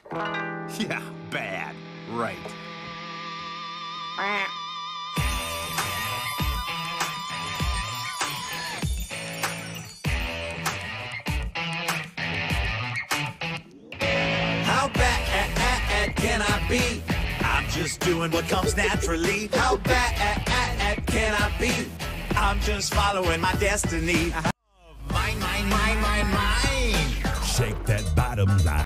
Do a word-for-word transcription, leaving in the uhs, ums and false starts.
Yeah, bad. Right. How bad can I be? I'm just doing what comes naturally. How bad can I be? I'm just following my destiny. Mine, mine, mine, mine, mine. Shake that bottom line.